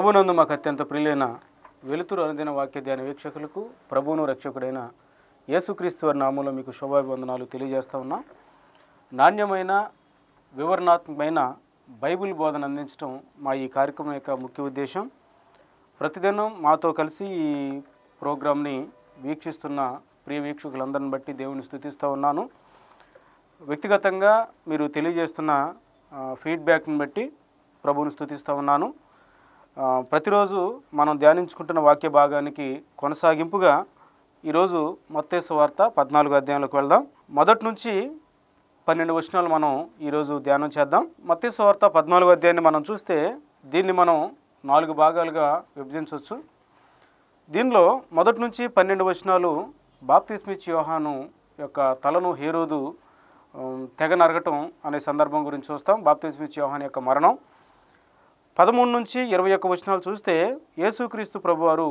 ప్రభునందు మాకు అత్యంత ప్రియులైన వెలుతురు అనుదిన వాక్య ధ్యాన వీక్షకులకు ప్రభువును రక్షకుడైన యేసుక్రీస్తు వారి నామములో మీకు శుభాభివందనాలు తెలియజేస్తా ఉన్నా. నాణ్యమైన వివరణాత్మకమైన బైబిల్ బోధన అందించడం మా ఈ కార్యక్రమం యొక్క ముఖ్య ఉద్దేశం. ప్రతిదినం మాతో కలిసి ఈ ప్రోగ్రాంని వీక్షిస్తున్న ప్రియ వీక్షకులందరిని బట్టి దేవుని స్తుతిస్తూ ఉన్నాను. వ్యక్తిగతంగా మీరు తెలియజేస్తున్న ఫీడ్బ్యాక్ని బట్టి ప్రభువుని స్తుతిస్తూ ఉన్నాను. ప్రతిరోజు మనం ధ్యానించుకుంటున్న వాక్య భాగానికి కొనసాగింపుగా ఈరోజు మత్తయి సువార్త 14వ అధ్యాయంలోకి వెళ్దాం. మొదటి నుంచి 12 వచనాలు మనం ఈరోజు ధ్యానం చేద్దాం. మత్తయి సువార్త 14వ అధ్యాయాన్ని మనం చూస్తే దీన్ని మనం 4 భాగాలుగా విభజించవచ్చు. దీనిలో మొదటి నుంచి 12 వచనాలు బాప్తిస్మిచ్చి యోహాను యొక్క తలను హేరోదు తెగ నరగటం అనే సందర్భం గురించి చూస్తాం. బాప్తిస్మిచ్చి యోహాను యొక్క మరణం. 13 నుంచి 21 వచనాలు చూస్తే యేసుక్రీస్తు ప్రభువారు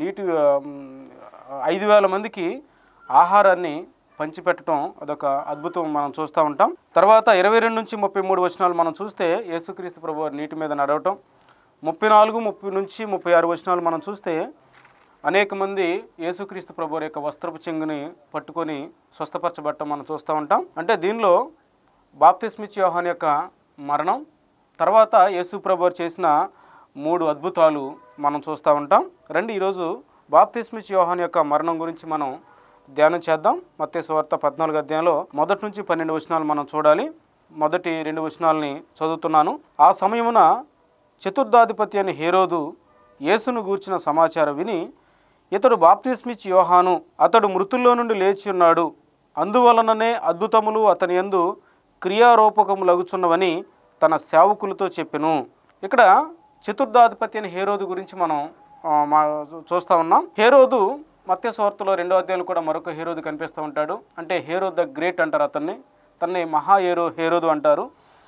5,000 మందికి ఆహారాన్ని పంచిపెట్టడం అదొక అద్భుతం మనం చూస్తూ ఉంటాం. తర్వాత 22 నుంచి 33 వచనాలు మనం చూస్తే యేసుక్రీస్తు ప్రభువారు నీటి మీద నడవటం. 34 నుంచి 36 వచనాలు మనం చూస్తే అనేక మంది యేసుక్రీస్తు ప్రభువారి యొక్క వస్త్రపు చెంగుని పట్టుకొని స్వస్థపరచబడటం మనం చూస్తూ ఉంటాం. అంటే దీనిలో బాప్తిస్మిచ్చి యోహాను యొక్క మరణం, తర్వాత యేసు ప్రభువారు చేసిన 3 అద్భుతాలు మనం చూస్తూ ఉంటాం. రండి ఈరోజు బాప్తిస్మిచ్చి యోహాను యొక్క మరణం గురించి మనం ధ్యానం చేద్దాం. మత్తయి సువార్త 14వ అధ్యాయంలో మొదటి నుంచి 12 వచనాలు మనం చూడాలి. మొదటి 2 వచనాలని చదువుతున్నాను. ఆ సమయమున చతుర్థాధిపతి అని హేరోదు యేసును గూర్చిన సమాచారం విని, ఇతడు బాప్తిస్మిచ్చి యోహాను, అతడు మృతుల్లో నుండి లేచి ఉన్నాడు, అందువలననే అద్భుతములు అతని యందు క్రియారూపకములగుచున్నవని తన సేవకులతో చెప్పెను. ఇక్కడ చతుర్థాధిపతి అని హేరోదు గురించి మనం చూస్తూ ఉన్నాం. హేరోదు మత్తయి సువార్తలో 2వ అధ్యాయంలో కూడా మరొక హేరోదు కనిపిస్తూ ఉంటాడు. అంటే హేరోద్ ద గ్రేట్ అంటారు తన్ని మహా హేరోదు అంటారు.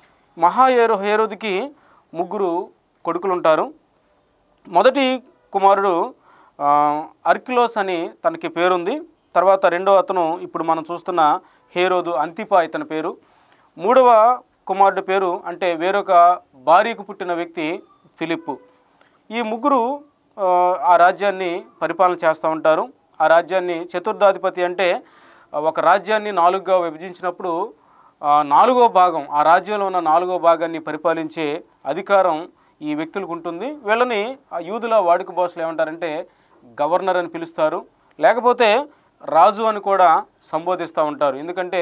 హేరోదుకి 3 కొడుకులు ఉంటారు. మొదటి కుమారుడు అర్కిలోస్ అని తనకి పేరుంది. తర్వాత రెండో అతను ఇప్పుడు మనం చూస్తున్న హేరోదు అంతిపా ఇతని పేరు. 3వ కుమారుడి పేరు అంటే వేరొక భార్యకు పుట్టిన వ్యక్తి ఫిలిప్పు. ఈ 3 ఆ రాజ్యాన్ని పరిపాలన చేస్తూ ఉంటారు. ఆ రాజ్యాన్ని చతుర్థాధిపతి అంటే ఒక రాజ్యాన్ని 4గా విభజించినప్పుడు 4వ భాగం, ఆ రాజ్యంలో ఉన్న 4వ భాగాన్ని పరిపాలించే అధికారం ఈ వ్యక్తులకు ఉంటుంది. వీళ్ళని యూదుల వాడుక భాషలో ఏమంటారంటే గవర్నర్ అని పిలుస్తారు, లేకపోతే రాజు అని కూడా సంబోధిస్తూ ఉంటారు. ఎందుకంటే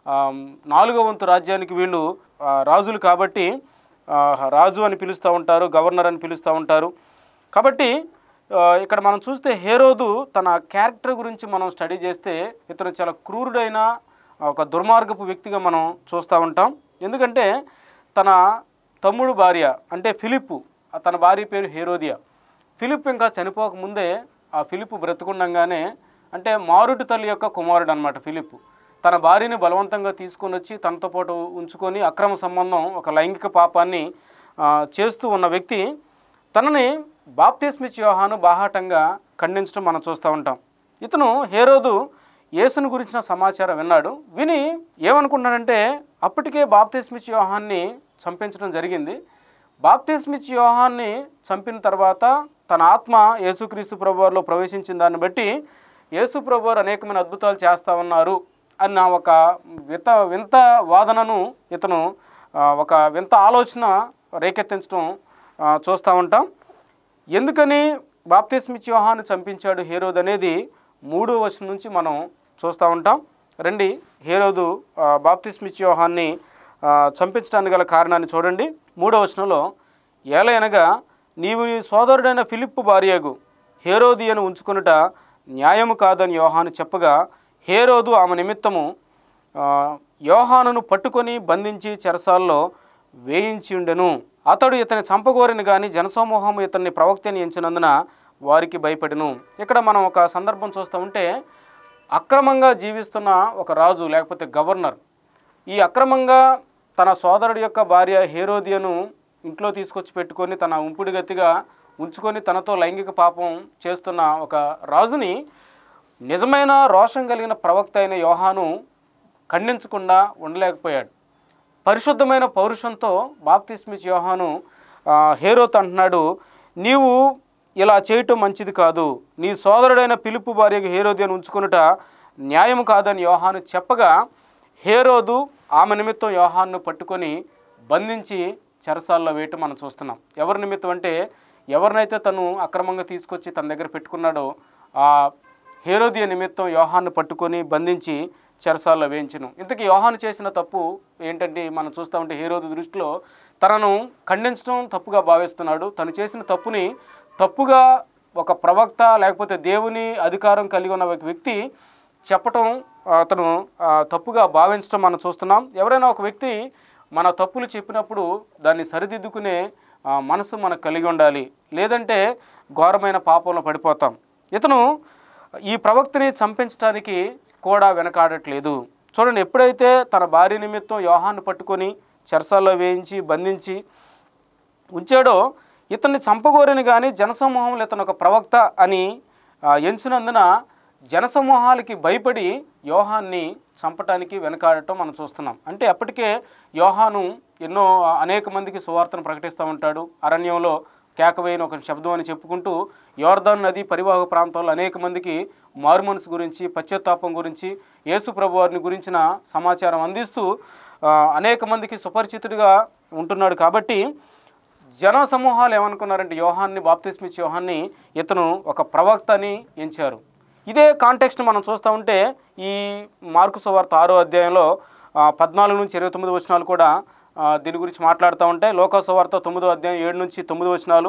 4వ వంతు రాజ్యానికి వీళ్ళు రాజులు కాబట్టి రాజు అని పిలుస్తూ ఉంటారు, గవర్నర్ అని పిలుస్తూ ఉంటారు. కాబట్టి ఇక్కడ మనం చూస్తే హేరోదు తన క్యారెక్టర్ గురించి మనం స్టడీ చేస్తే ఇతను చాలా క్రూరుడైన ఒక దుర్మార్గపు వ్యక్తిగా మనం చూస్తూ ఉంటాం. ఎందుకంటే తన తమ్ముడు భార్య అంటే ఫిలిప్పు, తన భార్య పేరు హేరోదియా. ఫిలిప్ ఇంకా చనిపోకముందే ఆ ఫిలిప్పు బ్రతుకుండగానే, అంటే మారుటి తల్లి యొక్క కుమారుడు అనమాట ఫిలిప్పు, తన భార్యని బలవంతంగా తీసుకొని వచ్చి తనతో పాటు ఉంచుకొని అక్రమ సంబంధం, ఒక లైంగిక పాపాన్ని చేస్తూ ఉన్న వ్యక్తి తనని బాప్తిస్మిచ్చి యోహాను బాహాటంగా ఖండించడం మనం చూస్తూ ఉంటాం. ఇతను హేరోదు యేసును గురించిన సమాచారం విని ఏమనుకుంటున్నాడంటే అప్పటికే బాప్తిస్మిచ్చి యోహాన్ని చంపించడం జరిగింది. బాప్తిస్మిచ్చి యోహాన్ని చంపిన తర్వాత తన ఆత్మ యేసుక్రీస్తు ప్రభువారిలో ప్రవేశించిన దాన్ని బట్టి యేసు ప్రభువారు అనేకమైన అద్భుతాలు చేస్తూ ఉన్నారు అన్న ఒక వింత వాదనను ఇతను ఒక వింత ఆలోచన రేకెత్తించడం చూస్తూ ఉంటాం. ఎందుకని బాప్తిస్మిచ్చి యోహాను చంపించాడు హేరోదు అనేది 3వ వచనం నుంచి మనం చూస్తూ ఉంటాం. రండి హేరోదు బాప్తిస్మిచ్చి యోహాన్ని చంపించడానికి గల కారణాన్ని చూడండి. 3వ వచనంలో, ఏలయనగా నీవు నీ సోదరుడైన ఫిలిప్పు భార్యగు హేరోదియను ఉంచుకొనుట న్యాయము కాదని యోహాను చెప్పగా, హేరోదు ఆమె నిమిత్తము యోహానును పట్టుకొని బంధించి చెరసాల్లో వేయించి ఉండెను. అతడు ఇతని చంపగోరిని కానీ జనసమూహము ఇతన్ని ప్రవక్తని ఎంచినందున వారికి భయపడెను. ఇక్కడ మనం ఒక సందర్భం చూస్తూ ఉంటే అక్రమంగా జీవిస్తున్న ఒక రాజు లేకపోతే గవర్నర్ ఈ అక్రమంగా తన సోదరుడి యొక్క భార్య హేరోదియను ఇంట్లో తీసుకొచ్చి పెట్టుకొని తన ఉంపుడుగతిగా ఉంచుకొని తనతో లైంగిక పాపం చేస్తున్న ఒక రాజుని నిజమైన రోషం కలిగిన ప్రవక్త అయిన యోహాను ఖండించకుండా ఉండలేకపోయాడు. పరిశుద్ధమైన పౌరుషంతో బాప్తిస్మిచ్చి యోహాను హేరోత్ అంటున్నాడు, నీవు ఇలా చేయటం మంచిది కాదు, నీ సోదరుడైన ఫిలిప్పు భార్యకు హేరోదియను ఉంచుకొనుట న్యాయం కాదని యోహాను చెప్పగా హేరోదు ఆమె నిమిత్తం యోహాన్ను పట్టుకొని బంధించి చెరసాల్లో వేయటం మనం చూస్తున్నాం. ఎవరి నిమిత్తం అంటే ఎవరినైతే తను అక్రమంగా తీసుకొచ్చి తన దగ్గర పెట్టుకున్నాడో ఆ హేరోదియ నిమిత్తం యోహాన్ను పట్టుకొని బంధించి చెరసాల్లో వేయించును. ఇంతకీ యోహాను చేసిన తప్పు ఏంటంటే మనం చూస్తూ ఉంటే హేరోదు దృష్టిలో తనను ఖండించడం తప్పుగా భావిస్తున్నాడు. తను చేసిన తప్పుని తప్పుగా ఒక ప్రవక్త లేకపోతే దేవుని అధికారం కలిగి ఉన్న ఒక వ్యక్తి చెప్పటం అతను తప్పుగా భావించడం మనం చూస్తున్నాం. ఎవరైనా ఒక వ్యక్తి మన తప్పులు చెప్పినప్పుడు దాన్ని సరిదిద్దుకునే మనసు మనకు కలిగి ఉండాలి, లేదంటే ఘోరమైన పాపంలో పడిపోతాం. ఇతను ఈ ప్రవక్తని చంపించడానికి కూడా వెనకాడట్లేదు. చూడండి, ఎప్పుడైతే తన భార్య నిమిత్తం యోహాన్ని పట్టుకొని చెరసాల్లో వేయించి బంధించి ఉంచాడో ఇతన్ని చంపగోరని కానీ జనసమూహంలో ఇతను ఒక ప్రవక్త అని ఎంచినందున జనసమూహాలకి భయపడి యోహాన్ని చంపటానికి వెనకాడటం మనం చూస్తున్నాం. అంటే అప్పటికే యోహాను అనేక మందికి సువార్తను ప్రకటిస్తూ ఉంటాడు. అరణ్యంలో కేకవేయని ఒక శబ్దం అని చెప్పుకుంటూ యోర్దాను నది పరివాహక ప్రాంతాల్లో అనేక మందికి మారుమనసు గురించి, పశ్చాత్తాపం గురించి, యేసు ప్రభు వారిని గురించిన సమాచారం అందిస్తూ అనేక మందికి సుపరిచితుడిగా ఉంటున్నాడు. కాబట్టి జన సమూహాలు ఏమనుకున్నారంటే యోహాన్ని, బాప్తిస్మిచ్చే యోహాన్ని ఇతను ఒక ప్రవక్త అని ఎంచారు. ఇదే కాంటెక్స్ట్ మనం చూస్తూ ఉంటే ఈ మార్కు సువార్త 6వ అధ్యాయంలో 14 నుంచి 29 వచనాలు కూడా దీని గురించి మాట్లాడుతూ ఉంటాయి. లోకా సువార్త 9వ అధ్యాయం 7 నుంచి 9 వచనాలు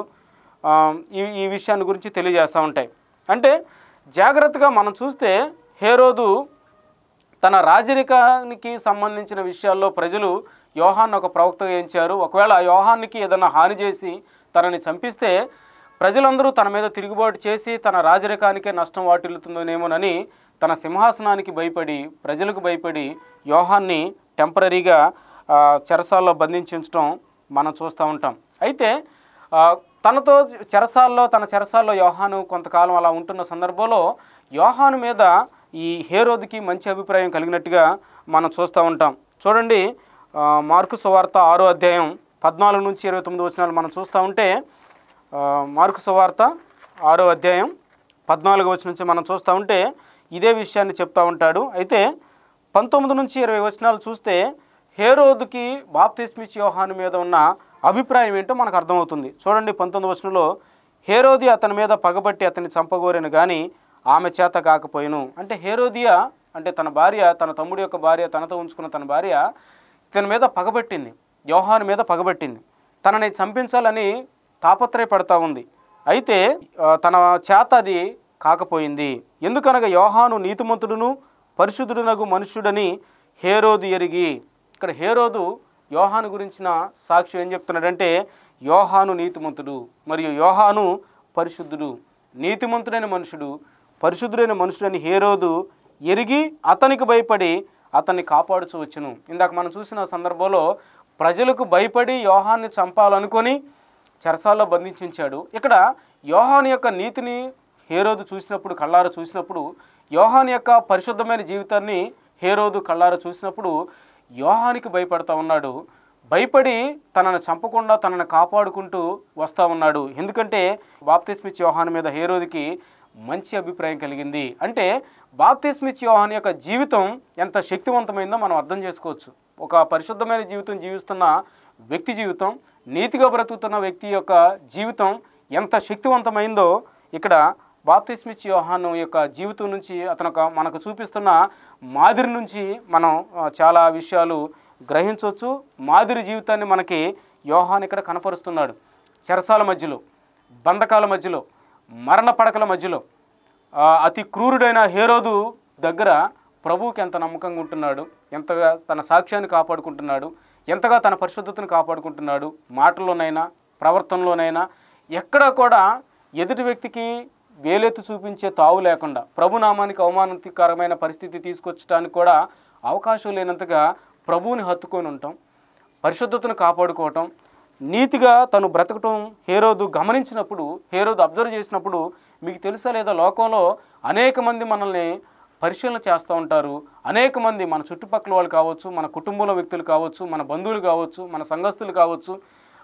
ఈ విషయాన్ని గురించి తెలియజేస్తూ ఉంటాయి. అంటే జాగ్రత్తగా మనం చూస్తే హేరోదు తన రాజరికానికి సంబంధించిన విషయాల్లో ప్రజలు యోహాన్ని ఒక ప్రవక్తగా ఎంచారు. ఒకవేళ యోహానికి ఏదైనా హాని చేసి తనని చంపిస్తే ప్రజలందరూ తన మీద తిరుగుబాటు చేసి తన రాజరికానికే నష్టం వాటిల్లుతుందోనేమోనని తన సింహాసనానికి భయపడి, ప్రజలకు భయపడి యోహాన్ని టెంపరీగా చెరసాల్లో బంధించడం మనం చూస్తూ ఉంటాం. అయితే తనతో తన చెరసాల్లో యోహాను కొంతకాలం అలా ఉంటున్న సందర్భంలో యోహాను మీద ఈ హేరోదుకి మంచి అభిప్రాయం కలిగినట్టుగా మనం చూస్తూ ఉంటాం. చూడండి, మార్కు సువార్త 6వ అధ్యాయం 14 నుంచి 29 వచనాలు మనం చూస్తూ ఉంటే మార్కు సువార్త 6వ అధ్యాయం 14 వచనం నుంచి మనం చూస్తూ ఉంటే ఇదే విషయాన్ని చెప్తూ ఉంటాడు. అయితే 19 నుంచి 20 వచనాలు చూస్తే హేరోదుకి బాప్తిస్మిచ్చే యోహాను మీద ఉన్న అభిప్రాయం ఏంటో మనకు అర్థమవుతుంది. చూడండి, 19 వచనంలో హేరోది అతని మీద పగబట్టి అతన్ని చంపగోరెను కానీ ఆమె చేత కాకపోయిను. అంటే హేరోదియా అంటే తన భార్య, తన తమ్ముడి యొక్క భార్య, తనతో ఉంచుకున్న తన భార్య ఇతని మీద పగబట్టింది, యోహాను మీద పగబట్టింది, తనని చంపించాలని తాపత్రయపడతా ఉంది. అయితే తన చేత అది కాకపోయింది. ఎందుకనగా యోహాను నీతిమంతుడును పరిశుద్ధుడునగు మనుష్యుడని హేరోదు ఎరిగి. ఇక్కడ హేరోదు యోహాను గురించిన సాక్ష్యం ఏం చెప్తున్నాడంటే యోహాను నీతిమంతుడు మరియు యోహాను పరిశుద్ధుడు, నీతిమంతుడైన మనుషుడు, పరిశుద్ధుడైన మనుషుడని హేరోదు ఎరిగి అతనికి భయపడి అతన్ని కాపాడుచూ వచ్చును. ఇందాక మనం చూసిన సందర్భంలో ప్రజలకు భయపడి యోహాన్ని చంపాలనుకొని చెరసాల్లో బంధించాడు. ఇక్కడ యోహాను యొక్క నీతిని హేరోదు చూసినప్పుడు, కళ్ళారా చూసినప్పుడు, యోహాను యొక్క పరిశుద్ధమైన జీవితాన్ని హేరోదు కళ్ళారా చూసినప్పుడు యోహానికి భయపడతా ఉన్నాడు. భయపడి తనను చంపకుండా తనను కాపాడుకుంటూ వస్తూ ఉన్నాడు. ఎందుకంటే బాప్తిస్మిచ్చే యోహాను మీద హేరోదుకి మంచి అభిప్రాయం కలిగింది. అంటే బాప్తిస్మిచ్చే యోహాను యొక్క జీవితం ఎంత శక్తివంతమైందో మనం అర్థం చేసుకోవచ్చు. ఒక పరిశుద్ధమైన జీవితం జీవిస్తున్న వ్యక్తి జీవితం, నీతిగా బ్రతుకుతున్న వ్యక్తి యొక్క జీవితం ఎంత శక్తివంతమైందో ఇక్కడ బాప్తిస్మిచ్చే యోహాను యొక్క జీవితం నుంచి అతను మనకు చూపిస్తున్న మాదిరి నుంచి మనం చాలా విషయాలు గ్రహించవచ్చు. మాదిరి జీవితాన్ని మనకి యోహాను ఇక్కడ కనపరుస్తున్నాడు. చెరసాల మధ్యలో, బంధకాల మధ్యలో, మరణ పడకల మధ్యలో అతి క్రూరుడైన హేరోదు దగ్గర ప్రభువుకి ఎంత నమ్మకంగా ఉంటున్నాడు, ఎంతగా తన సాక్ష్యాన్ని కాపాడుకుంటున్నాడు, ఎంతగా తన పరిశుద్ధతను కాపాడుకుంటున్నాడు. మాటల్లోనైనా ప్రవర్తనలోనైనా ఎక్కడా కూడా ఎదుటి వ్యక్తికి వేలెత్తు చూపించే తావు లేకుండా, ప్రభునామానికి అవమానకరమైన పరిస్థితి తీసుకొచ్చడానికి కూడా అవకాశం లేనంతగా ప్రభువుని హత్తుకొని ఉండటం, పరిశుద్ధతను కాపాడుకోవటం, నీతిగా తను బ్రతకటం హేరోదు గమనించినప్పుడు, హేరోదు అబ్జర్వ్ చేసినప్పుడు, మీకు తెలుసా లేదా లోకంలో అనేక మంది మనల్ని పరిశీలన చేస్తూ ఉంటారు. అనేక మంది మన చుట్టుపక్కల వాళ్ళు కావచ్చు, మన కుటుంబంలో వ్యక్తులు కావచ్చు, మన బంధువులు కావచ్చు, మన సంఘస్థులు కావచ్చు,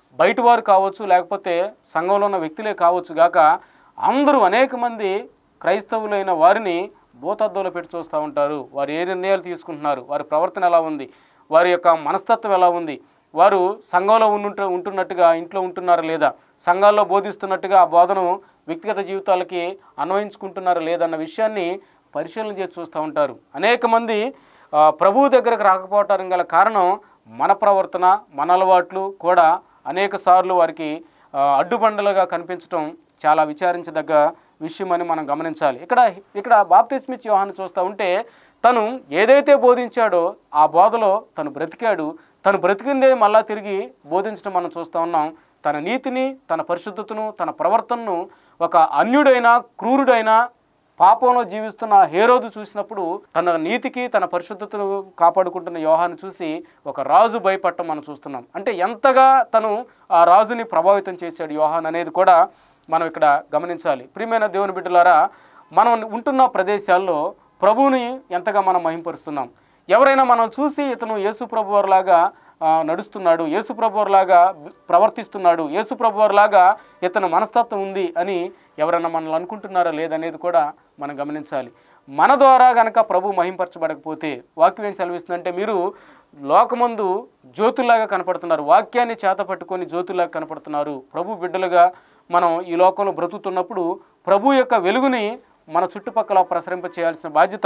బయట వారు కావచ్చు, లేకపోతే సంఘంలో ఉన్న వ్యక్తులే కావచ్చు గాక, అందరూ అనేక మంది క్రైస్తవులైన వారిని భూతద్దంలో పెట్టి చూస్తూ ఉంటారు. వారు ఏ నిర్ణయాలు తీసుకుంటున్నారు, వారి ప్రవర్తన ఎలా ఉంది, వారి యొక్క మనస్తత్వం ఎలా ఉంది, వారు సంఘంలో ఉంటున్నట్టుగా ఇంట్లో ఉంటున్నారా లేదా, సంఘాల్లో బోధిస్తున్నట్టుగా ఆ బోధను వ్యక్తిగత జీవితాలకి అన్వయించుకుంటున్నారా లేదన్న విషయాన్ని పరిశీలన చేసి చూస్తూ ఉంటారు. అనేక మంది ప్రభువు దగ్గరకు రాకపోవటానికి గల కారణం మన ప్రవర్తన, మన అలవాట్లు కూడా అనేక సార్లు వారికి అడ్డుబండలుగా కనిపించడం చాలా విచారించదగ్గ విషయం అని మనం గమనించాలి. ఇక్కడ బాప్తిస్మిచ్చే యోహాను చూస్తూ ఉంటే తను ఏదైతే బోధించాడో ఆ బోధలో తను బ్రతికాడు. తను బ్రతికిందే మళ్ళా తిరిగి బోధించడం మనం చూస్తూ ఉన్నాం. తన నీతిని, తన పరిశుద్ధతను, తన ప్రవర్తనను ఒక అన్యుడైన, క్రూరుడైన, పాపంలో జీవిస్తున్న హేరోదు చూసినప్పుడు తన నీతికి, తన పరిశుద్ధతను కాపాడుకుంటున్న యోహాను చూసి ఒక రాజు భయపడటం మనం చూస్తున్నాం. అంటే ఎంతగా తను ఆ రాజుని ప్రభావితం చేశాడు యోహాను అనేది కూడా మనం ఇక్కడ గమనించాలి. ప్రియమైన దేవుని బిడ్డలారా, మనం ఉంటున్న ప్రదేశాల్లో ప్రభువుని ఎంతగా మనం మహింపరుస్తున్నాం. ఎవరైనా మనం చూసి ఇతను యేసు ప్రభువారిలాగా నడుస్తున్నాడు, యేసు ప్రభువారిలాగా ప్రవర్తిస్తున్నాడు, యేసు ప్రభువారిలాగా ఇతను మనస్తత్వం ఉంది అని ఎవరైనా మనల్ని అనుకుంటున్నారా లేదనేది కూడా మనం గమనించాలి. మన ద్వారా కనుక ప్రభు మహింపరచబడకపోతే వాక్యం ఏం సెలవిస్తుందంటే, మీరు లోకమందు జ్యోతుల్లాగా కనపడుతున్నారు, వాక్యాన్ని చేత పట్టుకొని జ్యోతుల్లాగా కనపడుతున్నారు. ప్రభు బిడ్డలుగా మనం ఈ లోకంలో బ్రతుకుతున్నప్పుడు ప్రభు యొక్క వెలుగుని మన చుట్టుపక్కల ప్రసరింప చేయాల్సిన బాధ్యత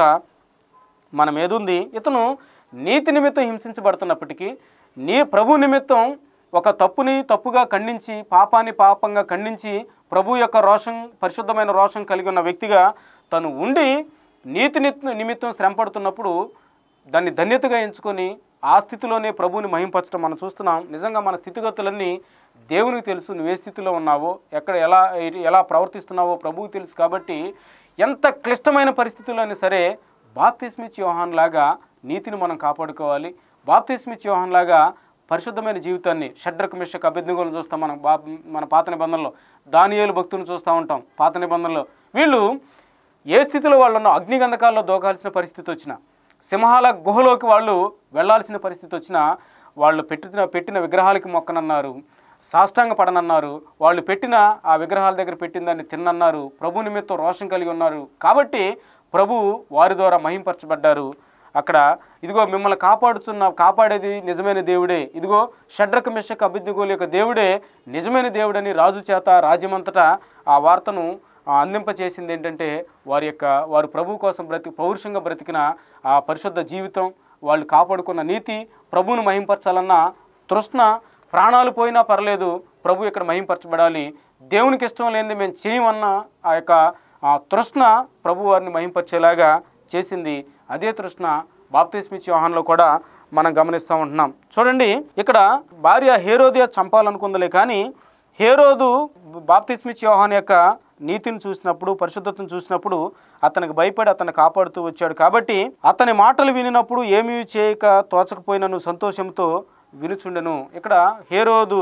మన మీద ఉంది. ఇతను నీతి నిమిత్తం హింసించబడుతున్నప్పటికీ ప్రభు నిమిత్తం ఒక తప్పుని తప్పుగా ఖండించి, పాపాన్ని పాపంగా ఖండించి, ప్రభు యొక్క రోషం, పరిశుద్ధమైన రోషం కలిగి ఉన్న వ్యక్తిగా తను ఉండి నీతి నిమిత్తం శ్రమపడుతున్నప్పుడు దాన్ని ధన్యతగా ఎంచుకొని ఆ స్థితిలోనే ప్రభువుని మహింపరచడం మనం చూస్తున్నాం. నిజంగా మన స్థితిగతులన్నీ దేవునికి తెలుసు. నువ్వు ఏ స్థితిలో ఉన్నావో, ఎక్కడ ఎలా ప్రవర్తిస్తున్నావో ప్రభువుకు తెలుసు. కాబట్టి ఎంత క్లిష్టమైన పరిస్థితుల్లోనే సరే బాప్తిస్మిచ్చే యోహాను లాగా నీతిని మనం కాపాడుకోవాలి. బాప్తిస్మిచ్చే యోహాను లాగా పరిశుద్ధమైన జీవితాన్ని, షడ్రకు మిషకు అబేద్నెగోలను చూస్తాం మన పాత నిబంధనలో, దానియేలు భక్తులను చూస్తూ ఉంటాం పాత నిబంధనలో. వీళ్ళు ఏ స్థితిలో వాళ్ళు ఉన్న, అగ్నిగంధకాల్లో దూకాల్సిన పరిస్థితి వచ్చినా, సింహాల గుహలోకి వాళ్ళు వెళ్లాల్సిన పరిస్థితి వచ్చినా, వాళ్ళు పెట్టిన విగ్రహాలకి మొక్కనన్నారు, సాష్టాంగ పడనన్నారు, వాళ్ళు పెట్టిన ఆ విగ్రహాల దగ్గర పెట్టిన దాన్ని తిన్నన్నారు, ప్రభు నిమిత్తం రోషం కలిగి ఉన్నారు. కాబట్టి ప్రభు వారి ద్వారా మహింపరచబడ్డారు. అక్కడ ఇదిగో మిమ్మల్ని కాపాడేది నిజమైన దేవుడే, ఇదిగో షడ్రకు మిషకు అబేద్నెగోల యొక్క దేవుడే నిజమైన దేవుడని రాజు చేత రాజ్యమంతటా ఆ వార్తను అందింపచేసింది. ఏంటంటే వారు ప్రభు కోసం పౌరుషంగా బ్రతికిన ఆ పరిశుద్ధ జీవితం, వాళ్ళు కాపాడుకున్న నీతి, ప్రభువును మహింపరచాలన్న తృష్ణ, ప్రాణాలు పోయినా పర్లేదు ప్రభు ఇక్కడ మహింపరచబడాలి, దేవునికి ఇష్టం లేనిది మేము చేయమన్న ఆ యొక్క తృష్ణ ప్రభు వారిని మహింపరిచేలాగా చేసింది. అదే తృష్ణ బాప్తిస్మిచ్చే యోహానులో కూడా మనం గమనిస్తూ ఉంటున్నాం. చూడండి, ఇక్కడ భార్య హేరోదియా చంపాలనుకుందలే కానీ హేరోదు బాప్తిస్మిచ్చే యోహాను యొక్క నీతిని చూసినప్పుడు, పరిశుద్ధతను చూసినప్పుడు అతనికి భయపడి అతన్ని కాపాడుతూ వచ్చాడు. కాబట్టి అతని మాటలు వినినప్పుడు ఏమీ చేయక తోచకపోయినను సంతోషంతో వినుచుండెను. ఇక్కడ హేరోదు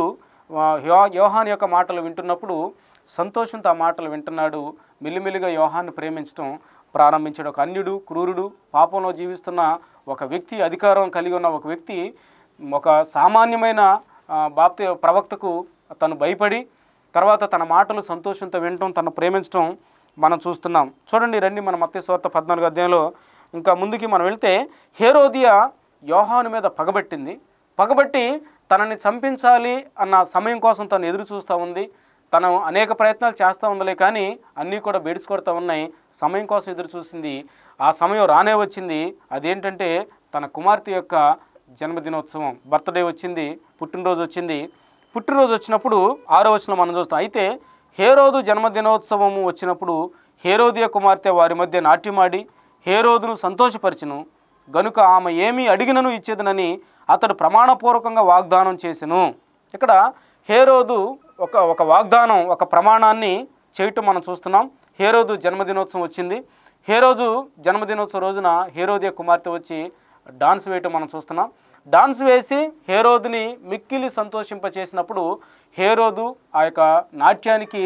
యోహాను యొక్క మాటలు వింటున్నప్పుడు సంతోషంతో ఆ మాటలు వింటున్నాడు. మెల్లిమెల్లిగా యోహాను ప్రేమించడం ప్రారంభించాడు. ఒక అన్యుడు, క్రూరుడు, పాపంలో జీవిస్తున్న ఒక వ్యక్తి, అధికారం కలిగి ఉన్న ఒక వ్యక్తి, ఒక సామాన్యమైన ప్రవక్తకు తను భయపడి తర్వాత తన మాటలు సంతోషంతో వినటం, తను ప్రేమించడం మనం చూస్తున్నాం. చూడండి, రండి మన మత్తయి సువార్త 14వ అధ్యాయంలో ఇంకా ముందుకి మనం వెళ్తే, హేరోదియా యోహాను మీద పగబట్టి తనని చంపించాలి అన్న సమయం కోసం తను ఎదురు చూస్తూ ఉంది. తను అనేక ప్రయత్నాలు చేస్తూ ఉందలే కానీ అన్నీ కూడా బెడిసికొడుతూ ఉన్నాయి. సమయం కోసం ఎదురు చూసింది. ఆ సమయం రానే వచ్చింది. అదేంటంటే తన కుమార్తె యొక్క జన్మదినోత్సవం, బర్త్డే వచ్చింది, పుట్టినరోజు వచ్చింది. పుట్టినరోజు వచ్చినప్పుడు 6వ వచనం మనం చూస్తాం. అయితే హేరోదు జన్మదినోత్సవము వచ్చినప్పుడు హేరోదియ కుమార్తె వారి మధ్య నాట్యమాడి హేరోదును సంతోషపరిచెను. గనుక ఆమె ఏమీ అడిగినను ఇచ్చేదనని అతడు ప్రమాణపూర్వకంగా వాగ్దానం చేసెను. ఇక్కడ హేరోదు ఒక వాగ్దానం, ఒక ప్రమాణాన్ని చేయటం మనం చూస్తున్నాం. హేరోదు జన్మదినోత్సవం వచ్చింది. హేరోదు జన్మదినోత్సవం రోజున హేరోదియ కుమార్తె వచ్చి డాన్స్ వేయటం మనం చూస్తున్నాం. డాన్స్ వేసి హేరోదుని మిక్కిలి సంతోషింపచేసినప్పుడు హేరోదు ఆ యొక్క నాట్యానికి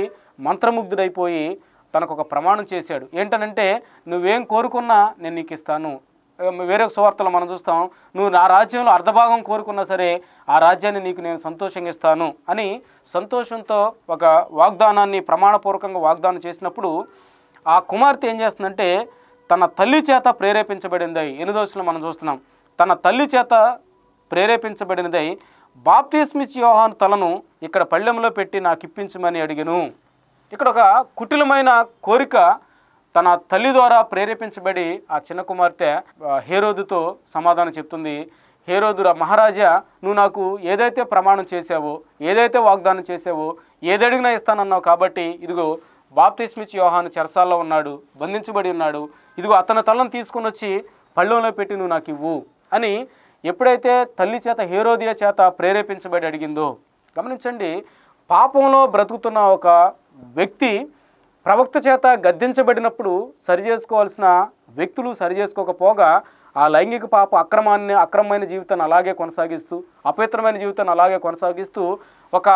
మంత్రముగ్ధుడైపోయి తనకు ఒక ప్రమాణం చేశాడు. ఏంటనంటే, నువ్వేం కోరుకున్నా నేను నీకు ఇస్తాను, వేరే సువార్తలో మనం చూస్తాం, నువ్వు నా రాజ్యంలో అర్ధభాగం కోరుకున్నా సరే ఆ రాజ్యాన్ని నీకు నేను సంతోషంగా ఇస్తాను అని సంతోషంతో ఒక వాగ్దానాన్ని ప్రమాణపూర్వకంగా వాగ్దానం చేసినప్పుడు ఆ కుమార్తె ఏం చేస్తుందంటే తన తల్లి చేత ప్రేరేపించబడింది. 8వ వచనంలో మనం చూస్తున్నాం, తన తల్లి చేత ప్రేరేపించబడినదై బాప్తిస్మిచ్చి యోహాను తలను ఇక్కడ పళ్ళెంలో పెట్టి నాకు ఇప్పించమని అడిగెను. ఇక్కడ ఒక కుటిలమైన కోరిక తన తల్లి ద్వారా ప్రేరేపించబడి ఆ చిన్న కుమార్తె హేరోదుతో సమాధానం చెప్తుంది. హేరోదు, మహారాజా, నువ్వు నాకు ఏదైతే ప్రమాణం చేసావో, ఏదైతే వాగ్దానం చేసావో, ఏదడిగినా ఇస్తానన్నావు కాబట్టి ఇదిగో బాప్తిస్మిచ్చి యోహాను చెరసాల్లో ఉన్నాడు, బంధించబడి ఉన్నాడు, ఇదిగో అతని తలను తీసుకుని వచ్చి పళ్ళెంలో పెట్టి నువ్వు నాకు ఇవ్వు అని ఎప్పుడైతే తల్లి చేత హేరోదియ చేత ప్రేరేపించబడి అడిగిందో గమనించండి. పాపంలో బ్రతుకుతున్న ఒక వ్యక్తి ప్రవక్త చేత గద్దించబడినప్పుడు సరిచేసుకోవాల్సిన వ్యక్తులు సరిచేసుకోకపోగా ఆ లైంగిక పాప అక్రమమైన జీవితాన్ని అలాగే కొనసాగిస్తూ, అపవిత్రమైన జీవితాన్ని అలాగే కొనసాగిస్తూ ఒక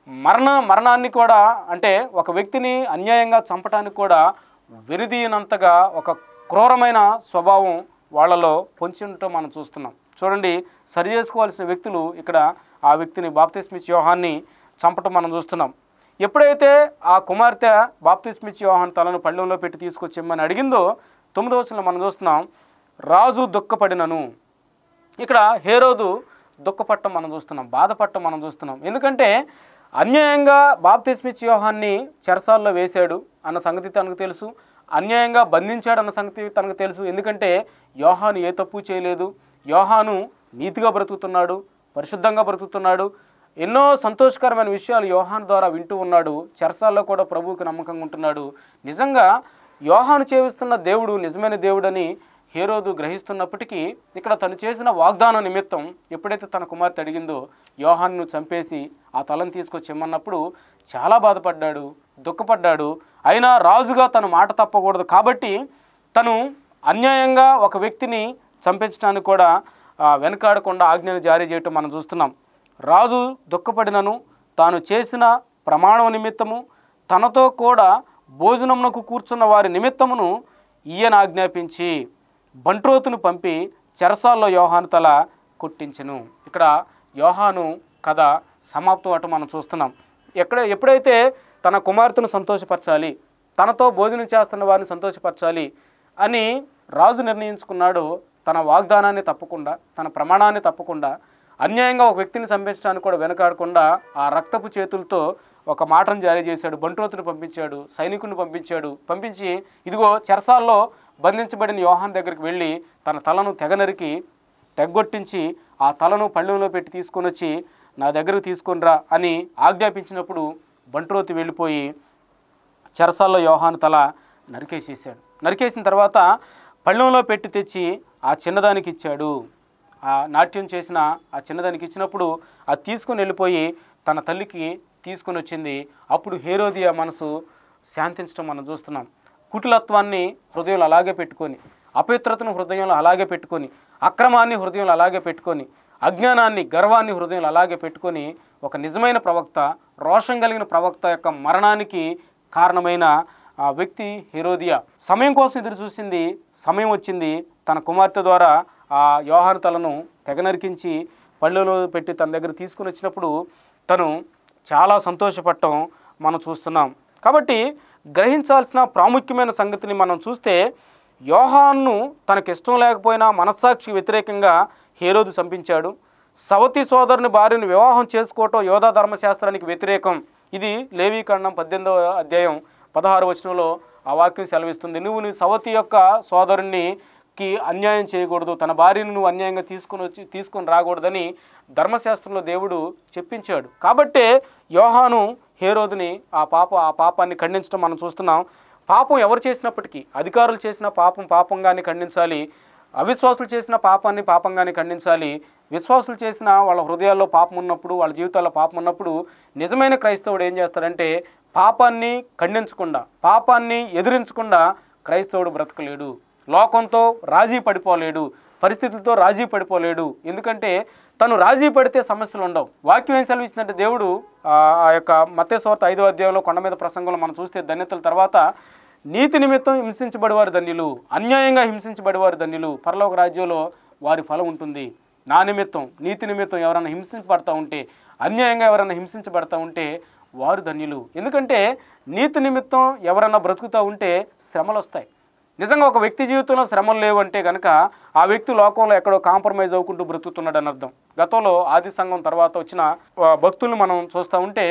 మరణాన్ని కూడా, అంటే ఒక వ్యక్తిని అన్యాయంగా చంపడానికి కూడా వెనుదీయనంతగా ఒక క్రూరమైన స్వభావం వాళ్ళలో పొంచి ఉండటం మనం చూస్తున్నాం. చూడండి, సరి చేసుకోవాల్సిన వ్యక్తులు ఇక్కడ ఆ వ్యక్తిని బాప్తిస్మిచ్చి యోహాన్ని చంపటం మనం చూస్తున్నాం. ఎప్పుడైతే ఆ కుమార్తె బాప్తిస్మిచ్చి యోహాను తలను పళ్ళెంలో పెట్టి తీసుకొచ్చిమ్మని అడిగిందో 9వ వచనంలో మనం చూస్తున్నాం, రాజు దుఃఖపడినను. ఇక్కడ హేరోదు దుఃఖపడటం మనం చూస్తున్నాం, బాధపడటం మనం చూస్తున్నాం. ఎందుకంటే అన్యాయంగా బాప్తిస్మిచ్చి యోహాన్ని చెరసాల్లో వేశాడు అన్న సంగతి తనకు తెలుసు, అన్యాయంగా బంధించాడు అన్న సంగతి తనకు తెలుసు. ఎందుకంటే యోహాను ఏ తప్పు చేయలేదు, యోహాను నీతిగా బ్రతుకుతున్నాడు, పరిశుద్ధంగా బ్రతుకుతున్నాడు, ఎన్నో సంతోషకరమైన విషయాలు యోహాను ద్వారా వింటూ ఉన్నాడు, చెరసాల్లో కూడా ప్రభువుకి నమ్మకంగా ఉంటున్నాడు. నిజంగా యోహాను చేస్తున్న దేవుడు నిజమైన దేవుడని హేరోదు గ్రహిస్తున్నప్పటికీ ఇక్కడ తను చేసిన వాగ్దానం నిమిత్తం ఎప్పుడైతే తన కుమార్తె అడిగిందో యోహానును చంపేసి ఆ తలను తీసుకొచ్చి ఇమ్మన్నప్పుడు చాలా బాధపడ్డాడు, దుఃఖపడ్డాడు. అయినా రాజుగా తను మాట తప్పకూడదు కాబట్టి తను అన్యాయంగా ఒక వ్యక్తిని చంపించడానికి కూడా వెనకాడకుండా ఆజ్ఞను జారీ చేయటం మనం చూస్తున్నాం. రాజు దుఃఖపడినను తాను చేసిన ప్రమాణం నిమిత్తము తనతో కూడా భోజనమునకు కూర్చున్న వారి నిమిత్తమును ఈయన ఆజ్ఞాపించి బంట్రోతును పంపి చెరసాల్లో యోహాను తల కొట్టించెను. ఇక్కడ యోహాను కథ సమాప్తం అటు మనం చూస్తున్నాం. ఎప్పుడైతే తన కుమార్తెను సంతోషపరచాలి, తనతో భోజనం చేస్తున్న వారిని సంతోషపరచాలి అని రాజు నిర్ణయించుకున్నాడు, తన వాగ్దానాన్ని తప్పకుండా, తన ప్రమాణాన్ని తప్పకుండా, అన్యాయంగా ఒక వ్యక్తిని చంపించడానికి కూడా వెనకాడకుండా ఆ రక్తపు చేతులతో ఒక మాటను జారీ చేశాడు. బంట్రోతుని పంపించాడు, సైనికుడిని పంపించాడు. పంపించి ఇదిగో చెరసాల్లో బంధించబడిన యోహాను దగ్గరికి వెళ్ళి తన తలను తెగ్గొట్టించి ఆ తలను పళ్ళెంలో పెట్టి తీసుకొని వచ్చి నా దగ్గరకు తీసుకొనిరా అని ఆజ్ఞాపించినప్పుడు బంట్రోతు వెళ్ళిపోయి చెరసాల్లో యోహాను తల నరికేసేసాడు. నరికేసిన తర్వాత పళ్ళెంలో పెట్టి తెచ్చి ఆ చిన్నదానికి ఇచ్చాడు. ఆ నాట్యం చేసిన ఆ చిన్నదానికి ఇచ్చినప్పుడు అది తీసుకుని వెళ్ళిపోయి తన తల్లికి తీసుకుని వచ్చింది. అప్పుడు హేరోదియ మనసు శాంతించడం మనం చూస్తున్నాం. కుటిలత్వాన్ని హృదయంలో అలాగే పెట్టుకొని, అపవిత్రతను హృదయంలో అలాగే పెట్టుకొని, అక్రమాన్ని హృదయంలో అలాగే పెట్టుకొని, అజ్ఞానాన్ని, గర్వాన్ని హృదయంలో అలాగే పెట్టుకొని ఒక నిజమైన ప్రవక్త, రోషం కలిగిన ప్రవక్త యొక్క మరణానికి కారణమైన ఆ వ్యక్తి హేరోదియ సమయం కోసం ఎదురు చూసింది. సమయం వచ్చింది. తన కుమార్తె ద్వారా ఆ యోహాను తలను తెగనరికించి పళ్ళెంలో పెట్టి తన దగ్గర తీసుకుని వచ్చినప్పుడు తను చాలా సంతోషపడటం మనం చూస్తున్నాం. కాబట్టి గ్రహించాల్సిన ప్రాముఖ్యమైన సంగతిని మనం చూస్తే, యోహాను తనకి ఇష్టం లేకపోయినా మనస్సాక్షి వ్యతిరేకంగా హేరోదు చంపించాడు. సవతి సోదరుని భార్యను వివాహం చేసుకోవటం యోధా ధర్మశాస్త్రానికి వ్యతిరేకం. ఇది లేవీకాండం 18వ అధ్యాయం 16వ వచనంలో ఆ వాక్యం సెలవిస్తుంది. నువ్వు నీ సవతి యొక్క సోదరునికి అన్యాయం చేయకూడదు, తన భార్యను నువ్వు అన్యాయంగా తీసుకొని రాకూడదని ధర్మశాస్త్రంలో దేవుడు చెప్పించాడు. కాబట్టే యోహాను హేరోదుని ఆ పాపాన్ని ఖండించడం మనం చూస్తున్నాం. పాపం ఎవరు చేసినప్పటికీ, అధికారులు చేసిన పాపంగానే ఖండించాలి, అవిశ్వాసులు చేసిన పాపాన్ని పాపంగానే ఖండించాలి. విశ్వాసులు చేసిన వాళ్ళ హృదయాల్లో పాపం ఉన్నప్పుడు, వాళ్ళ జీవితాల్లో పాపం ఉన్నప్పుడు నిజమైన క్రైస్తవుడు ఏం చేస్తాడంటే పాపాన్ని ఖండించకుండా, పాపాన్ని ఎదిరించకుండా క్రైస్తవుడు బ్రతకలేడు. లోకంతో రాజీ పడిపోలేడు, పరిస్థితులతో రాజీ పడిపోలేడు. ఎందుకంటే తను రాజీ పడితే సమస్యలు ఉండవు. వాక్యం ఏం సెలవిస్తుందంటే దేవుడు ఆ యొక్క మత్తయి సువార్త 5వ అధ్యాయంలో కొండ మీద ప్రసంగంలో మనం చూస్తే ధన్యతల తర్వాత నీతి నిమిత్తం హింసించబడేవారు ధన్యులు, అన్యాయంగా హింసించబడేవారు ధన్యులు, పరలోక రాజ్యంలో వారి ఫలం ఉంటుంది. నా నిమిత్తం, నీతి నిమిత్తం ఎవరైనా హింసించబడతా ఉంటే, అన్యాయంగా ఎవరైనా హింసించబడతా ఉంటే వారు ధన్యులు. ఎందుకంటే నీతి నిమిత్తం ఎవరైనా బ్రతుకుతూ ఉంటే శ్రమలు వస్తాయి. నిజంగా ఒక వ్యక్తి జీవితంలో శ్రమలు లేవు అంటే కనుక ఆ వ్యక్తి లోకంలో ఎక్కడో కాంప్రమైజ్ అవ్వకుంటూ బ్రతుకుతున్నాడు అని అర్థం. గతంలో ఆది సంఘం తర్వాత వచ్చిన భక్తులను మనం చూస్తూ ఉంటే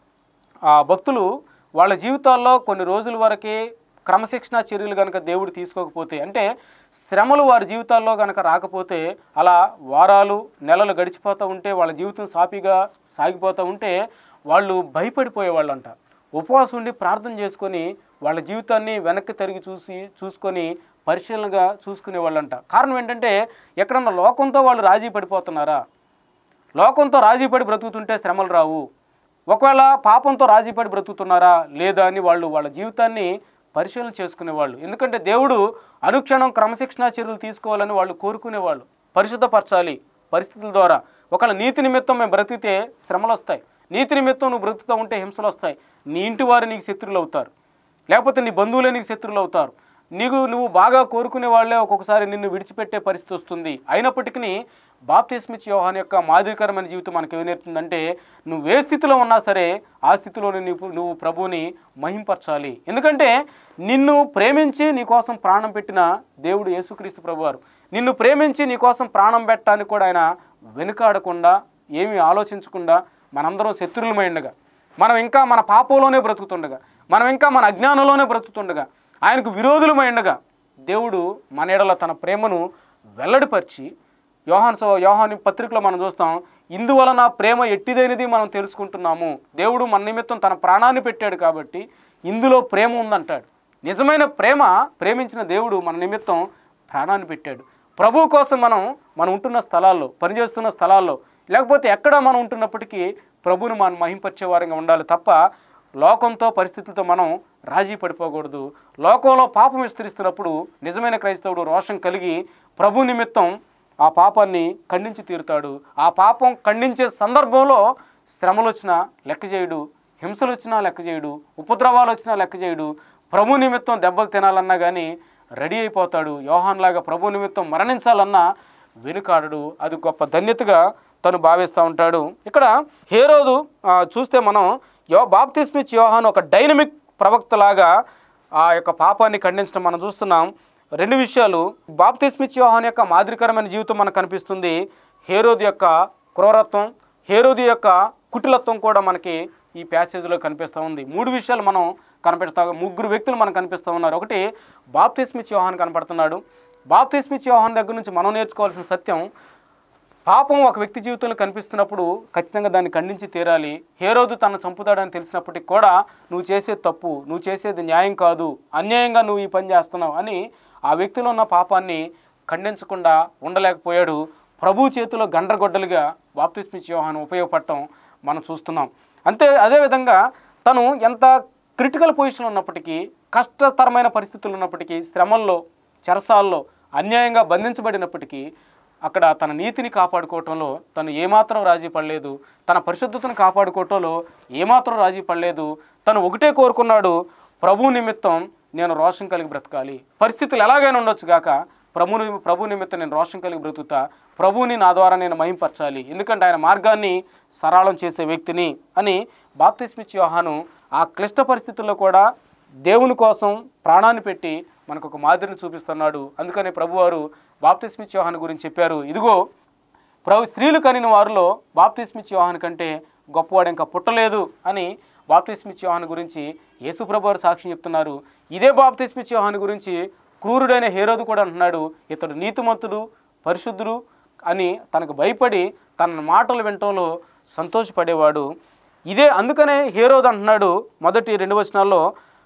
ఆ భక్తులు వాళ్ళ జీవితాల్లో కొన్ని రోజుల వరకే క్రమశిక్షణా చర్యలు కనుక దేవుడు తీసుకోకపోతే, అంటే శ్రమలు వారి జీవితాల్లో కనుక రాకపోతే అలా వారాలు నెలలు గడిచిపోతూ ఉంటే వాళ్ళ జీవితం సాఫీగా సాగిపోతూ ఉంటే వాళ్ళు భయపడిపోయేవాళ్ళంట. ఉపవాసం ఉండి ప్రార్థన చేసుకొని వాళ్ళ జీవితాన్ని వెనక్కి తిరిగి చూసుకొని పరిశీలనగా చూసుకునేవాళ్ళంట. కారణం ఏంటంటే ఎక్కడన్నా లోకంతో వాళ్ళు రాజీ పడిపోతున్నారా? లోకంతో రాజీ పడి బ్రతుకుతుంటే శ్రమలు రావు. ఒకవేళ పాపంతో రాజీపడి బ్రతుకుతున్నారా లేదా అని వాళ్ళ జీవితాన్ని పరిశీలన చేసుకునేవాళ్ళు. ఎందుకంటే దేవుడు అనుక్షణం క్రమశిక్షణా చర్యలు తీసుకోవాలని వాళ్ళు కోరుకునేవాళ్ళు. పరిశుద్ధపరచాలి పరిస్థితుల ద్వారా. ఒకవేళ నీతి నిమిత్తం మేము బ్రతికితే శ్రమలు వస్తాయి, నీతి నిమిత్తం నువ్వు బ్రతుకుతూ ఉంటే హింసలు వస్తాయి. నీ ఇంటి వారు నీకు శత్రువులు అవుతారు, లేకపోతే నీ బంధువులే నీకు శత్రువులు అవుతారు. నువ్వు బాగా కోరుకునే వాళ్ళే ఒక్కొక్కసారి నిన్ను విడిచిపెట్టే పరిస్థితి వస్తుంది. అయినప్పటికీ బాప్తిస్మిచ్చే యోహాను యొక్క మాదిరికరమైన జీవితం మనకు ఏం నేర్పుతుందంటే నువ్వు ఏ స్థితిలో ఉన్నా సరే ఆ స్థితిలోనే నువ్వు ప్రభువుని మహింపరచాలి. ఎందుకంటే నిన్ను ప్రేమించి నీ కోసం ప్రాణం పెట్టిన దేవుడు యేసుక్రీస్తు ప్రభువారు. నిన్ను ప్రేమించి నీ కోసం ప్రాణం పెట్టడానికి కూడా ఆయన వెనుకాడకుండా ఏమీ ఆలోచించకుండా మనందరం శత్రువులమైండగా, మనం ఇంకా మన పాపంలోనే బ్రతుకుతుండగా, మనం ఇంకా మన అజ్ఞానంలోనే బ్రతుకుతుండగా, ఆయనకు విరోధులమైండగా దేవుడు మన ఎడల తన ప్రేమను వెల్లడిపరిచి యోహాను పత్రికలో మనం చూస్తాం, ఇందువలన ప్రేమ ఎట్టిదైనది మనం తెలుసుకుంటున్నాము. దేవుడు మన నిమిత్తం తన ప్రాణాన్ని పెట్టాడు కాబట్టి ఇందులో ప్రేమ ఉందంటాడు. నిజమైన ప్రేమించిన దేవుడు మన నిమిత్తం ప్రాణాన్ని పెట్టాడు. ప్రభువు కోసం మనం ఉంటున్న స్థలాల్లో, పనిచేస్తున్న స్థలాల్లో, లేకపోతే ఎక్కడ మనం ఉంటున్నప్పటికీ ప్రభువుని మనం మహింపరిచే వారంగా ఉండాలి తప్ప లోకంతో పరిస్థితులతో మనం రాజీ పడిపోకూడదు. లోకంలో పాపం విస్తరిస్తున్నప్పుడు నిజమైన క్రైస్తవుడు రోషం కలిగి ప్రభు నిమిత్తం ఆ పాపాన్ని ఖండించి తీరుతాడు. ఆ పాపం ఖండించే సందర్భంలో శ్రమలు వచ్చినా లెక్క చేయడు, హింసలు వచ్చినా లెక్క చేయడు, ఉపద్రవాలు వచ్చినా లెక్క చేయడు. ప్రభు నిమిత్తం దెబ్బలు తినాలన్నా కానీ రెడీ అయిపోతాడు. యోహానులాగా ప్రభు నిమిత్తం మరణించాలన్నా వెనుకాడడు. అది గొప్ప ధన్యతగా తను భావిస్తూ ఉంటాడు. ఇక్కడ హేరోదు చూస్తే మనం బాప్తిస్మిచ్చే యోహాను ఒక డైనమిక్ ప్రవక్తలాగా ఆ యొక్క పాపాన్ని ఖండించడం మనం చూస్తున్నాం. రెండు విషయాలు, బాప్తిస్మిచ్చే యోహాను యొక్క మాదిరికరమైన జీవితం మనకు కనిపిస్తుంది. హేరోదు యొక్క క్రూరత్వం, హేరోదు యొక్క కుటిలత్వం కూడా మనకి ఈ ప్యాసేజ్లో కనిపిస్తూ ఉంది. మూడు విషయాలు మనం ముగ్గురు వ్యక్తులు మనకు కనిపిస్తూ ఉన్నారు. ఒకటి, బాప్తిస్మిచ్చే యోహాను కనపడుతున్నాడు. బాప్తిస్మిచ్చే యోహాను దగ్గర నుంచి మనం నేర్చుకోవాల్సిన సత్యం, పాపం ఒక వ్యక్తి జీవితంలో కనిపిస్తున్నప్పుడు ఖచ్చితంగా దాన్ని ఖండించి తీరాలి. హేరోదు తను చంపుతాడని తెలిసినప్పటికీ కూడా నువ్వు చేసేది తప్పు, నువ్వు చేసేది న్యాయం కాదు, అన్యాయంగా నువ్వు ఈ పని చేస్తున్నావు అని ఆ వ్యక్తిలో ఉన్న పాపాన్ని ఖండించకుండా ఉండలేకపోయాడు. ప్రభు చేతిలో గండ్రగొడ్డలుగా బాప్తిస్మిచ్చే యోహాను ఉపయోగపడటం మనం చూస్తున్నాం. అదేవిధంగా తను ఎంత క్రిటికల్ పొజిషన్లో ఉన్నప్పటికీ, కష్టతరమైన పరిస్థితులు ఉన్నప్పటికీ, శ్రమల్లో, చెరసాల్లో అన్యాయంగా బంధించబడినప్పటికీ అక్కడ తన నీతిని కాపాడుకోవటంలో తను ఏమాత్రం రాజీ పడలేదు. తన పరిశుద్ధతను కాపాడుకోవటంలో ఏమాత్రం రాజీ పడలేదు. తను ఒకటే కోరుకున్నాడు, ప్రభు నిమిత్తం నేను రోషం కలిగి బ్రతకాలి. పరిస్థితులు ఎలాగైనా ఉండొచ్చు గాక ప్రభు నిమిత్తం నేను రోషం కలిగి బ్రతుకుతా, ప్రభువుని నా ద్వారా నేను మహింపరచాలి, ఎందుకంటే ఆయన మార్గాన్ని సరళం చేసే వ్యక్తిని అని బాప్తిస్మిచ్చే యోహాను ఆ క్లిష్ట పరిస్థితుల్లో కూడా దేవుని కోసం ప్రాణాన్ని పెట్టి మనకు ఒక మాదిరిని చూపిస్తున్నాడు. అందుకని ప్రభువారు బాప్తిస్మిచ్చే యోహాను గురించి చెప్పారు, ఇదిగో స్త్రీలు కనిన వారిలో బాప్తిస్మిచ్చే యోహాను కంటే గొప్పవాడు ఇంకా పుట్టలేదు అని బాప్తిస్మిచ్చే యోహాను గురించి యేసు ప్రభువారు సాక్ష్యం చెప్తున్నారు. ఇదే బాప్తిస్మిచ్చే యోహాను గురించి క్రూరుడైన హేరోదు కూడా అంటున్నాడు, ఇతడు నీతిమంతుడు, పరిశుద్ధుడు అని తనకు భయపడి తన మాటలు వినటంలో సంతోషపడేవాడు. అందుకనే హేరోదు అంటున్నాడు మొదటి 2 వచనాల్లో,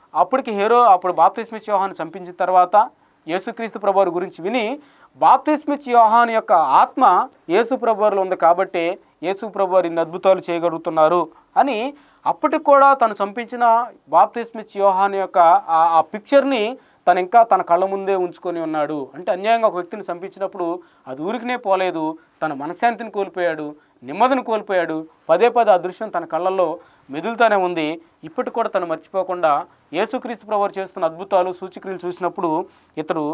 అప్పుడు బాప్తిస్మిచ్చే యోహాను చంపించిన తర్వాత యేసుక్రీస్తు ప్రభువారి గురించి విని బాప్తిస్మిచ్చే యోహాను యొక్క ఆత్మ యేసు ప్రభువారిలో ఉంది కాబట్టి యేసు ప్రభువారు ఇన్ని అద్భుతాలు చేయగలుగుతున్నారు అని అప్పటికి కూడా తను చంపించిన బాప్తిస్మిచ్చే యోహాను యొక్క ఆ పిక్చర్ని తను ఇంకా తన కళ్ళ ముందే ఉంచుకొని ఉన్నాడు. అంటే అన్యాయంగా ఒక వ్యక్తిని చంపించినప్పుడు అది ఊరికనే పోలేదు, తన మనశ్శాంతిని కోల్పోయాడు, నెమ్మదిని కోల్పోయాడు. పదే పదే ఆ దృశ్యం తన కళ్ళల్లో మెదులుతూనే ఉంది. ఇప్పటికి కూడా తను మర్చిపోకుండా యేసుక్రీస్తు ప్రభువారు చేస్తున్న అద్భుతాలు సూచక్రియలు చూసినప్పుడు ఇతడు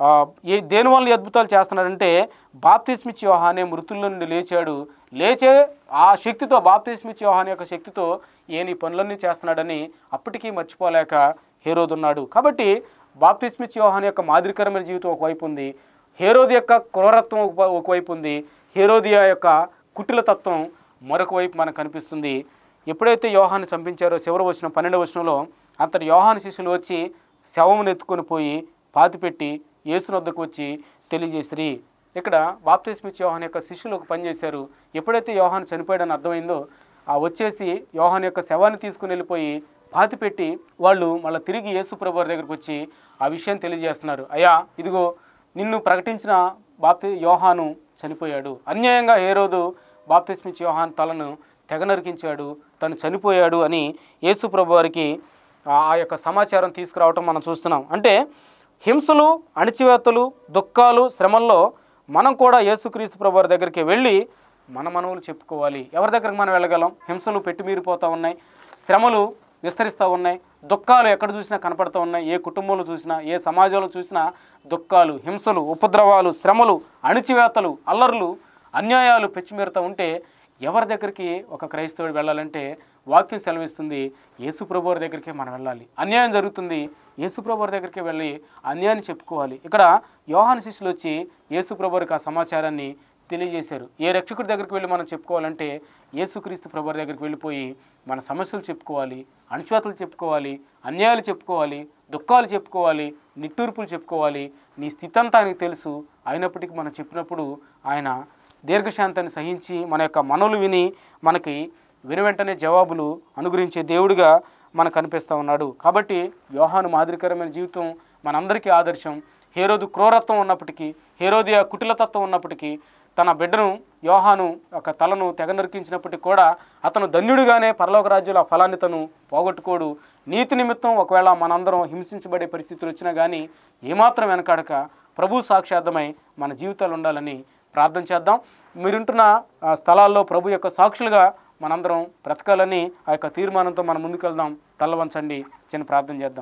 దేనివల్ల ఈ అద్భుతాలు చేస్తున్నాడంటే బాప్తిస్మిచ్చి యోహానే మృతుల్లో నుండి లేచాడు. లేచే ఆ శక్తితో, బాప్తిస్మిచ్చి యోహానే యొక్క శక్తితో ఈయన ఈ పనులన్నీ చేస్తున్నాడని అప్పటికీ మర్చిపోలేక హేరోదు ఉన్నాడు. కాబట్టి బాప్తిస్మిచ్చి యోహానే యొక్క మాదిరికరమైన జీవితం ఒకవైపు ఉంది, హేరోదు యొక్క క్రూరత్వం ఒకవైపు ఉంది, హేరోదియా యొక్క కుటిల తత్వం మరొక వైపు మనకు కనిపిస్తుంది. ఎప్పుడైతే యోహాను చంపించారో చివరి వచనం 12వ వచనంలో అంతటి యోహాను శిష్యులు వచ్చి శవమును ఎత్తుకొని పోయి పాతిపెట్టి యేసు వద్దకు వచ్చి తెలియజేసిరి. ఇక్కడ బాప్తిస్మిచ్చి యోహాను యొక్క శిష్యులు ఒక పని చేశారు. ఎప్పుడైతే యోహాను చనిపోయాడని అర్థమైందో వచ్చేసి యోహాను యొక్క శవాన్ని తీసుకుని వెళ్ళిపోయి పాతిపెట్టి వాళ్ళు మళ్ళీ తిరిగి యేసు ప్రభువారి దగ్గరికి వచ్చి ఆ విషయం తెలియజేస్తున్నారు. అయ్యా, ఇదిగో నిన్ను ప్రకటించిన యోహాను చనిపోయాడు. అన్యాయంగా హేరోదు బాప్తిస్మిచ్చి యోహాను తలను తెగ నరికించాడు, తను చనిపోయాడు అని యేసు ప్రభువారికి ఆ యొక్క సమాచారం తీసుకురావటం మనం చూస్తున్నాం. అంటే హింసలు, అణిచివేతలు, దుఃఖాలు, శ్రమల్లో మనం కూడా యేసుక్రీస్తు ప్రభువారి దగ్గరికి వెళ్ళి మన మనవులు చెప్పుకోవాలి. ఎవరి దగ్గరికి మనం వెళ్ళగలం? హింసలు పెట్టుమీరిపోతూ ఉన్నాయి, శ్రమలు విస్తరిస్తూ ఉన్నాయి, దుఃఖాలు ఎక్కడ చూసినా కనపడుతూ ఉన్నాయి. ఏ కుటుంబంలో చూసినా, ఏ సమాజంలో చూసినా దుఃఖాలు, హింసలు, ఉపద్రవాలు, శ్రమలు, అణిచివేతలు, అల్లర్లు, అన్యాయాలు పెచ్చిమీరుతూ ఉంటే ఎవరి దగ్గరికి ఒక క్రైస్తవుడు వెళ్ళాలంటే వాక్యం సెలవిస్తుంది, యేసు ప్రభువారి దగ్గరికి మనం వెళ్ళాలి. అన్యాయం జరుగుతుంది, యేసు ప్రభువారి దగ్గరికి వెళ్ళి అన్యాయాన్ని చెప్పుకోవాలి. ఇక్కడ యోహాను శిష్యులు వచ్చి యేసు ప్రభువారికి ఆ సమాచారాన్ని తెలియజేశారు. ఏ రక్షకుడి దగ్గరికి వెళ్ళి మనం చెప్పుకోవాలంటే యేసుక్రీస్తు ప్రభువారి దగ్గరికి వెళ్ళిపోయి మన సమస్యలు చెప్పుకోవాలి, అణిచివేతలు చెప్పుకోవాలి, అన్యాయాలు చెప్పుకోవాలి, దుఃఖాలు చెప్పుకోవాలి, నిట్టూర్పులు చెప్పుకోవాలి. నీ స్థితి అంతా ఆయనకు తెలుసు. అయినప్పటికీ మనం చెప్పినప్పుడు ఆయన దీర్ఘశాంతాన్ని సహించి మన యొక్క మనవులు విని మనకి వెంటనే జవాబులు అనుగ్రహించే దేవుడిగా మనకు కనిపిస్తూ ఉన్నాడు. కాబట్టి యోహాను మాదిరికరమైన జీవితం మనందరికీ ఆదర్శం. హేరోదు క్రూరత్వం ఉన్నప్పటికీ, హేరోదియా కుటిలతత్వం ఉన్నప్పటికీ, తన బిడ్డను యోహాను ఒక తలను తెగ నరికించినప్పటికీ కూడా అతను ధన్యుడిగానే పరలోక రాజ్యంలో ఆ ఫలాన్ని తను పోగొట్టుకోడు. నీతి నిమిత్తం ఒకవేళ మనందరం హింసించబడే పరిస్థితులు వచ్చినా కానీ ఏమాత్రం వెనకాడక ప్రభు సాక్షార్థమై మన జీవితాలు ఉండాలని ప్రార్థన చేద్దాం. మీరుంటున్న స్థలాల్లో ప్రభు యొక్క సాక్షులుగా మనందరం బ్రతకాలని ఆ యొక్క తీర్మానంతో మనం ముందుకు వెళ్దాం. తల వంచండి, చిన్న ప్రార్థన చేద్దాం.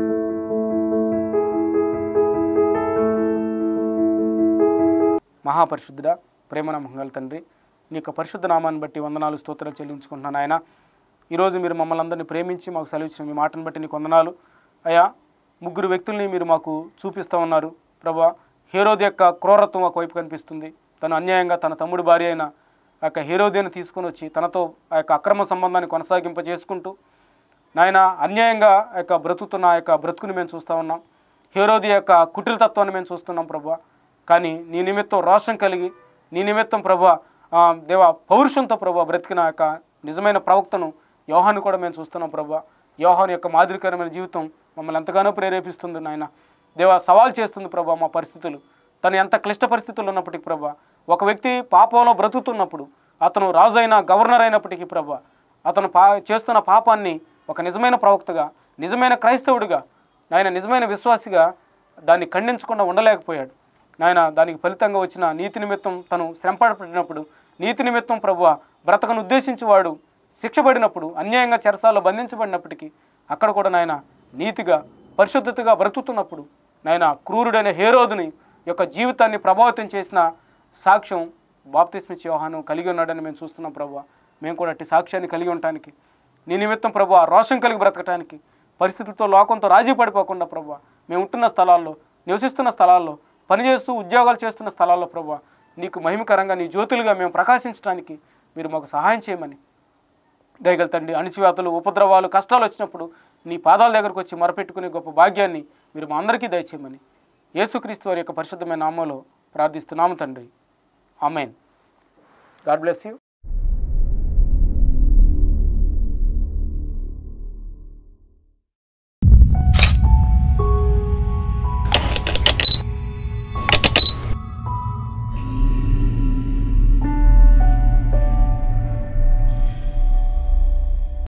మహాపరిశుద్ధుడా, ప్రేమనమ్మగల తండ్రి, నీ యొక్క పరిశుద్ధ నామాన్ని బట్టి వందనాలు, స్తోత్రాలు చెల్లించుకుంటున్నాను ఆయన. ఈరోజు మీరు మమ్మల్ని అందరినీ ప్రేమించి మాకు సెలవిచ్చిన మీ మాటను బట్టి నీకు వందనాలు అయ్యా. ముగ్గురు వ్యక్తుల్ని మీరు మాకు చూపిస్తూ ఉన్నారు ప్రభా. హేరోదు యొక్క క్రూరత్వం ఒకవైపు కనిపిస్తుంది. తను అన్యాయంగా తన తమ్ముడు భార్య అయిన ఆ యొక్క హేరోదియను తీసుకొని వచ్చి తనతో ఆ యొక్క అక్రమ సంబంధాన్ని కొనసాగింప చేసుకుంటూ నాయన అన్యాయంగా ఆ యొక్క బ్రతుకుతున్న ఆ యొక్క బ్రతుకుని మేము చూస్తూ ఉన్నాం. హేరోది యొక్క కుటిలతత్వాన్ని మేము చూస్తున్నాం ప్రభా. కానీ నీ నిమిత్తం రోషం కలిగి, నీ నిమిత్తం ప్రభా దేవా పౌరుషంతో ప్రభా బ్రతికిన యొక్క నిజమైన ప్రవక్తను యోహాను కూడా మేము చూస్తున్నాం ప్రభా. యోహాను యొక్క మాదిరికరమైన జీవితం మమ్మల్ని ఎంతగానో ప్రేరేపిస్తుంది నాయన. దేవా సవాల్ చేస్తుంది ప్రభా మా పరిస్థితులు. తను ఎంత క్లిష్ట పరిస్థితులు ఉన్నప్పటికీ ప్రభా, ఒక వ్యక్తి పాపంలో బ్రతుకుతున్నప్పుడు, అతను రాజు అయినా గవర్నర్ అయినప్పటికీ ప్రభా, అతను చేస్తున్న పాపాన్ని ఒక నిజమైన ప్రవక్తగా, నిజమైన క్రైస్తవుడిగా, నాయన నిజమైన విశ్వాసిగా దాన్ని ఖండించకుండా ఉండలేకపోయాడు నాయన. దానికి ఫలితంగా వచ్చిన నీతి నిమిత్తం తను శ్రమపడినప్పుడు, నీతి నిమిత్తం ప్రభువా బ్రతకను ఉద్దేశించి వాడు శిక్షపడినప్పుడు, అన్యాయంగా చెరసాల్లో బంధించబడినప్పటికీ అక్కడ కూడా నాయన నీతిగా పరిశుద్ధతగా బ్రతుకుతున్నప్పుడు నాయన క్రూరుడైన హేరోదుని యొక్క జీవితాన్ని ప్రభావితం చేసిన సాక్ష్యం బాప్తిస్మిచ్చి యోహాను కలిగి ఉన్నాడని మేము చూస్తున్నాం ప్రభువా. మేము కూడా అట్టి సాక్ష్యాన్ని కలిగి ఉండటానికి, నీ నిమిత్తం ప్రభువా రోషం కలిగి బ్రతకటానికి, పరిస్థితులతో లోకంతో రాజీ పడిపోకుండా ప్రభువా మేము ఉంటున్న స్థలాల్లో, నివసిస్తున్న స్థలాల్లో, పనిచేస్తూ ఉద్యోగాలు చేస్తున్న స్థలాల్లో ప్రభువా నీకు మహిమకరంగా నీ జ్యోతులుగా మేము ప్రకాశించడానికి మీరు మాకు సహాయం చేయమని దయగల తండ్రి. అణిచివేతలు, ఉపద్రవాలు, కష్టాలు వచ్చినప్పుడు నీ పాదాల దగ్గరకు వచ్చి మొరపెట్టుకునే గొప్ప భాగ్యాన్ని మీరు మా అందరికీ దయచేయమని యేసుక్రీస్తు వారి యొక్క పరిశుద్ధమైన నామంలో ప్రార్థిస్తున్నాము తండ్రి. ఆమేన్. God bless you.